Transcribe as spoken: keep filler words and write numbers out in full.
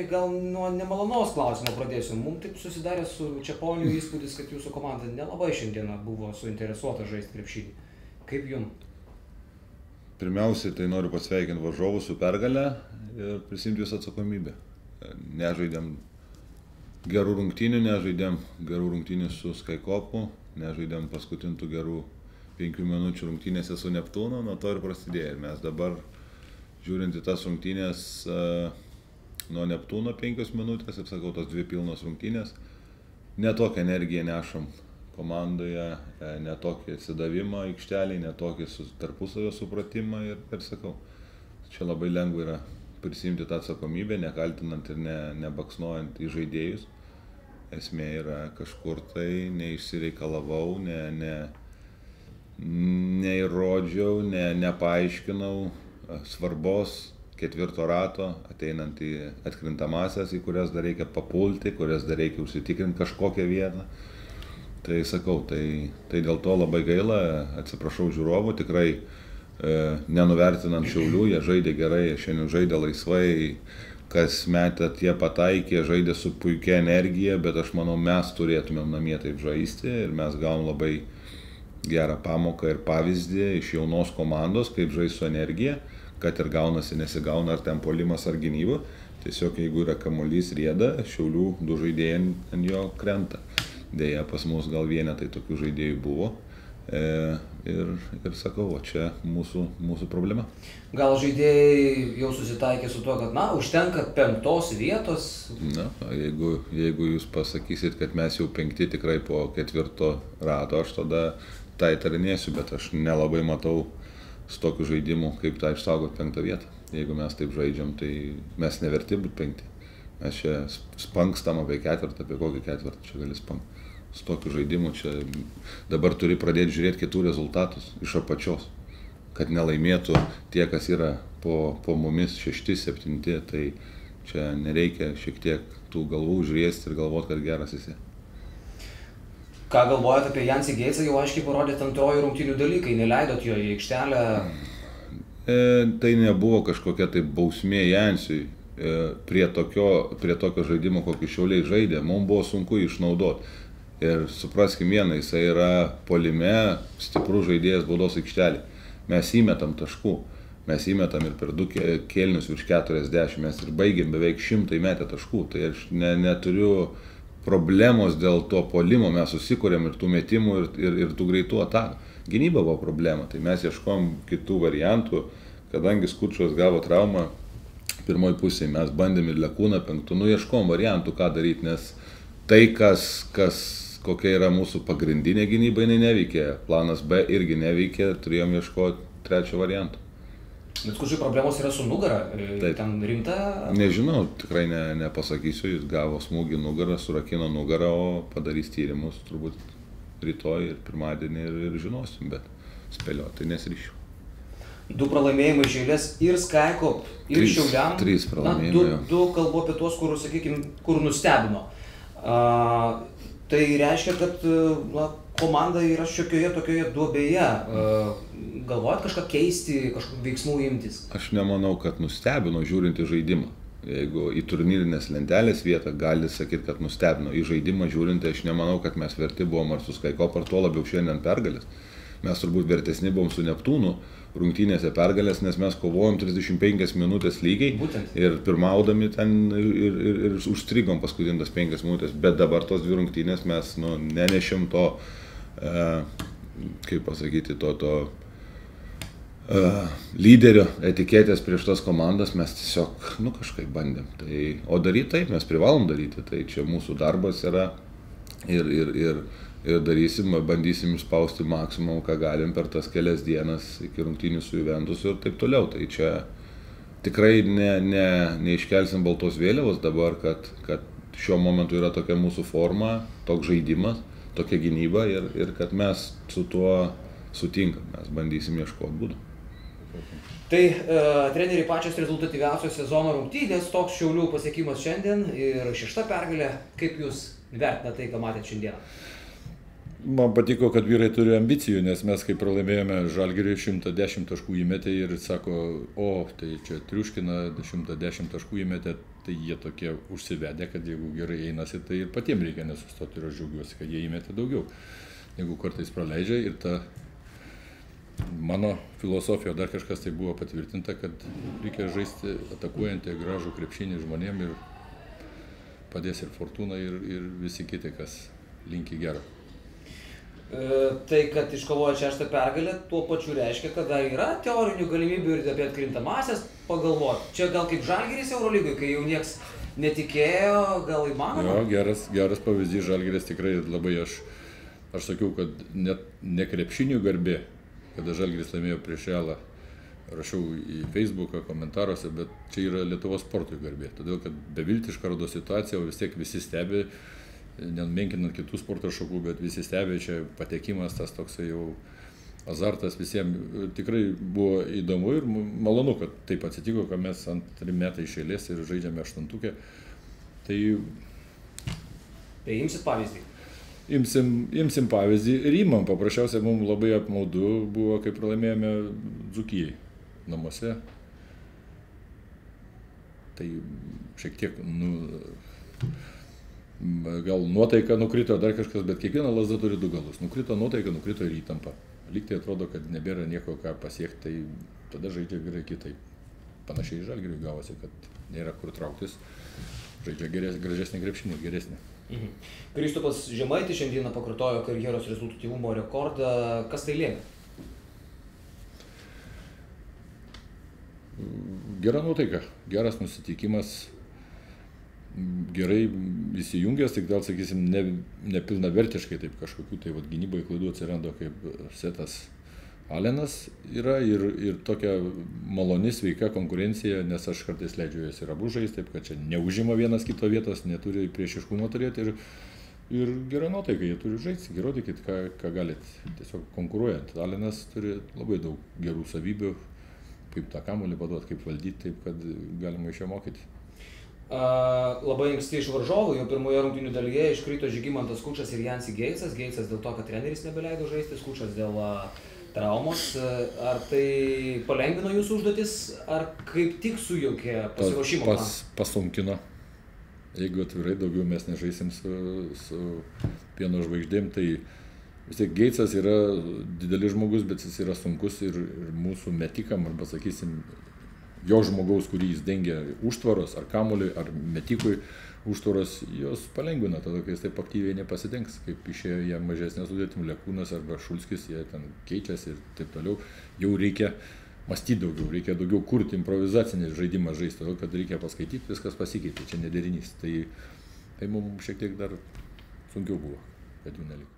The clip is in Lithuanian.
gal nuo nemalonaus klausimo pradėsiu. Mums taip susidarė su Čeponiu įspūdis, kad jūsų komanda nelabai šiandieną buvo suinteresuota žaisti krepšinį. Kaip jum? Pirmiausiai, tai noriu pasveikinti varžovus su pergale ir prisimti visą atsakomybę. Nežaidėm gerų rungtynių, nežaidėm gerų rungtynių su Skaikopu, nežaidėm paskutintų gerų penkių minučių rungtynėse su Neptūnu, nuo to ir prasidėjo. Ir mes dabar, žiūrint į tas rungtynės nuo Neptūno penkios minutės, ir sakau, tos dvi pilnos rungtynės, ne tokią energiją nešam komandoje, ne tokį atsidavimą aikštelį, ne tokį tarpusavio supratimą ir, ir sakau, čia labai lengva yra prisimti tą atsakomybę, nekaltinant ir ne, nebaksnuojant į žaidėjus. Esmė yra kažkur tai neišsireikalavau, ne, ne, neįrodžiau, ne, nepaaiškinau svarbos ketvirto rato, ateinant į atkrintamasias, į kurias dar reikia papulti, kurias dar reikia užsitikrinti kažkokią vietą. Tai sakau, tai, tai dėl to labai gaila, atsiprašau žiūrovų, tikrai e, nenuvertinant Šiaulių, jie žaidė gerai, jie šiandien žaidė laisvai, kas metė tie pataikė, žaidė su puikia energija, bet aš manau, mes turėtumėm namie taip žaisti ir mes gavom labai gerą pamoką ir pavyzdį iš jaunos komandos, kaip žaisti su energija, kad ir gaunasi, nesigauna ar ten puolimas ar gynyba. Tiesiog jeigu yra kamuolys rieda, Šiaulių du žaidėjai ant jo krenta. Deja, pas mus gal vienetai tokių žaidėjų buvo. E, ir, ir sakau, o čia mūsų, mūsų problema. Gal žaidėjai jau susitaikė su tuo, kad, na, užtenka penktos vietos? Na, jeigu, jeigu jūs pasakysit, kad mes jau penkti tikrai po ketvirto rato, aš tada tą įtarinėsiu, bet aš nelabai matau su tokiu žaidimu, kaip tą išsaugot penktą vietą. Jeigu mes taip žaidžiam, tai mes neverti būti penkti. Mes čia spankstam apie ketvirtą, apie kokį ketvirtą čia gali spangti. Su tokiu žaidimu čia dabar turi pradėti žiūrėti kitų rezultatus iš apačios, kad nelaimėtų tie, kas yra po, po mumis šešti, septinti, tai čia nereikia šiek tiek tų galvų žiūrėti ir galvoti, kad geras esi. Ką galvojate apie Jansį Geitsą, jau aiškiai parodėt antroji rungtynių dalykai, neleidot jo į aikštelę? E, tai nebuvo kažkokia tai bausmė Jansiui e, prie, tokio, prie tokio žaidimo, kokį Šiauliai žaidė, mums buvo sunku išnaudoti. Ir supraskim vieną, jisai yra puolime, stiprus žaidėjas baudos aikštelį. Mes įmetam taškų, mes įmetam ir per du kėlinius virš keturiasdešimt, mes ir baigėm beveik šimtą įmetę taškų. Tai aš ne, neturiu problemos dėl to puolimo, mes susikūrėm ir tų metimų, ir, ir, ir tų greitų atakų. Gynyba buvo problema, tai mes ieškom kitų variantų, kadangi Skučas gavo traumą pirmoj pusėje, mes bandėm ir Lekūną penktų, nu ieškom variantų, ką daryti, nes tai, kas, kas kokia yra mūsų pagrindinė gynyba, jinai neveikia. Planas B irgi neveikia, turėjom ieškoti trečio varianto. Bet Skučui problemos yra su nugara? Taip. Ten rimta? Nežinau, tikrai ne, nepasakysiu, jis gavo smūgį nugarą, surakino nugarą, o padarys tyrimus turbūt rytoj ir pirmadienį ir, ir žinosim, bet spėlioti nesiryšiu. Du pralaimėjimai iš eilės ir Skaikop, ir Trys- Šiauliam. trys pralaimėjimai, Na, jo. du, du kalbu apie tuos, kur, sakykime, kur nustebino. Uh, tai reiškia, kad na, komanda yra šiokioje tokioje duobėje. Uh, galvojat kažką keisti, kažkokių veiksmų imtis? Aš nemanau, kad nustebino žiūrint į žaidimą. Jeigu į turnyrinės lentelės vietą gali sakyti, kad nustebino. Į žaidimą žiūrint, aš nemanau, kad mes verti buvom ar su Skaikop, ar tuo labiau šiandien pergalės. Mes turbūt vertesni buvom su Neptūnu rungtynėse pergalės, nes mes kovojom trisdešimt penkias minutės lygiai. Būtent. Ir pirmaudami ten ir, ir, ir užstrigom paskutintas penkias minutės, bet dabar tos dvi rungtynės mes nu, nenešim to, e, kaip pasakyti, to, to e, lyderio etiketės prieš tas komandas, mes tiesiog nu, kažkaip bandėm. Tai, o daryti taip, mes privalom daryti, tai čia mūsų darbas yra ir, ir, ir ir darysim, bandysim išspausti maksimum, ką galim per tas kelias dienas iki rungtynių su Juventus ir taip toliau. Tai čia tikrai ne, ne, neiškelsim baltos vėliavos dabar, kad, kad šiuo momentu yra tokia mūsų forma, toks žaidimas, tokia gynyba ir, ir kad mes su tuo sutinkam, mes bandysim ieškoti būdų. Tai e, treneriai pačios rezultatyviausios sezono rungtynės, toks Šiaulių pasiekimas šiandien ir šešta pergalė. Kaip jūs vertinate tai, ką matėte šiandieną? Man patiko, kad vyrai turi ambicijų, nes mes kai pralaimėjome Žalgiriui šimtą dešimt taškų įmetė ir sako, o tai čia triuškina, šimtą dešimt taškų įmetė, tai jie tokie užsivedę, kad jeigu gerai einasi, tai ir patiems reikia nesustoti ir aš džiaugiuosi, kad jie įmetė daugiau, negu kartais praleidžia ir ta mano filosofija, dar kažkas tai buvo patvirtinta, kad reikia žaisti atakuojantį gražų krepšinį žmonėm ir padės ir Fortūna ir, ir visi kiti, kas linki gero. E, tai, kad iškovojo šeštą pergalę, tuo pačiu reiškia, kad dar yra teorinių galimybių ir apie atkrintamąsias pagalvoti. Čia gal kaip Žalgiris Eurolygoje, kai jau nieks netikėjo, gal įmanoma? Jo, geras, geras pavyzdys, Žalgiris tikrai labai aš, aš sakiau, kad net ne krepšinių garbė, kada Žalgiris laimėjo prieš Realą, rašiau į Facebooką komentaruose, bet čia yra Lietuvos sportui garbė, todėl kad beviltiška rodo situacija, o vis tiek visi stebi, nemenkinant kitų sporto šakų, bet visi stebė, čia patekimas, tas toksai jau azartas visiems tikrai buvo įdomu ir malonu, kad taip atsitiko, kad mes antri metai iš eilės ir žaidžiame aštuntukę. Tai... Tai imsit pavyzdį? Imsim, imsim pavyzdį ir imam. Paprasčiausiai mums labai apmaudu buvo, kai pralaimėjome Dzūkijai namuose. Tai šiek tiek, nu... gal nuotaika nukrito, dar kažkas, bet kiekviena lazda turi du galus. Nukrito nuotaika, nukrito ir įtampa. Lygtai atrodo, kad nebėra nieko ką pasiekti, tai tada žaidžia gerai kitaip. Panašiai Žalgiriui gavosi, kad nėra kur trauktis. Žaidžia geres, gražesnį krepšinį, geresnį. Mhm. Kristupas Žemaitis šiandieną pakartojo karjeros rezultatyvumo rekordą. Kas tai lėmė? Gera nuotaika, geras nusiteikimas. Gerai įsijungęs, tik gal, sakysim, ne, nepilnavertiškai, taip kažkokių tai vat, gynybai klaidų atsirado, kaip Setas Alenas yra ir, ir tokia maloni, sveika konkurencija, nes aš kartais leidžiu jas ir abu žaisti, taip kad čia neužima vienas kito vietos, neturi priešiškumo turėti ir, ir gera nuotaika, jie turi žaisti, įrodykit, ką, ką galit, tiesiog konkuruojant. Alenas turi labai daug gerų savybių, kaip tą kamuolį paduoti, kaip valdyti, taip kad galima iš jo mokyti. Uh, labai anksti iš varžovų, jau pirmoje rungtynių dalyje iškrito Žygimantas Skučas ir Jansi Geitsas. Geitsas dėl to, kad treneris nebeleido žaisti, Skučas dėl uh, traumos. Uh, ar tai palengvino jūsų užduotis, ar kaip tik sujaukė pasiruošimo planą? Pas, pasunkino. Jeigu atvirai daugiau mes nežaisim su, su pieno žvaigždėm, tai vis tiek Geitsas yra didelis žmogus, bet jis yra sunkus ir, ir mūsų metikam, arba sakysim, jo žmogaus, kurį jis dengia užtvaros, ar kamuoliui, ar metikui užtvaros, jos palengvina, tada, kai jis taip aktyviai nepasidengs, kaip išėjo jie mažesnė sudėtim, Lekūnas arba Šulskis, jie ten keičiasi ir taip toliau. Jau reikia mąstyti daugiau, reikia daugiau kurti improvizacinį žaidimą žaisti, todėl kad reikia paskaityti, viskas pasikeitė, čia nederinys. Tai, tai mums šiek tiek dar sunkiau buvo, kad jų neliko.